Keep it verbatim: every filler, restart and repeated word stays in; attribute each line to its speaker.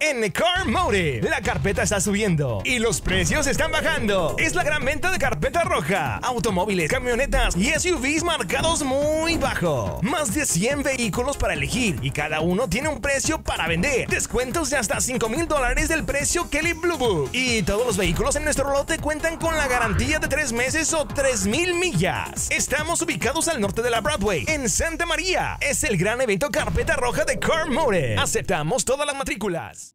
Speaker 1: En Car Motive, la carpeta está subiendo y los precios están bajando. Es la gran venta de carpeta roja. Automóviles, camionetas y S U Vs marcados muy bajo. Más de cien vehículos para elegir y cada uno tiene un precio para vender. Descuentos de hasta cinco mil dólares del precio Kelley Blue Book. Y todos los vehículos en nuestro lote cuentan con la garantía de tres meses o tres mil millas. Estamos ubicados al norte de la Broadway, en Santa María. Es el gran evento carpeta roja de Car Motive. Aceptamos todas las matrículas.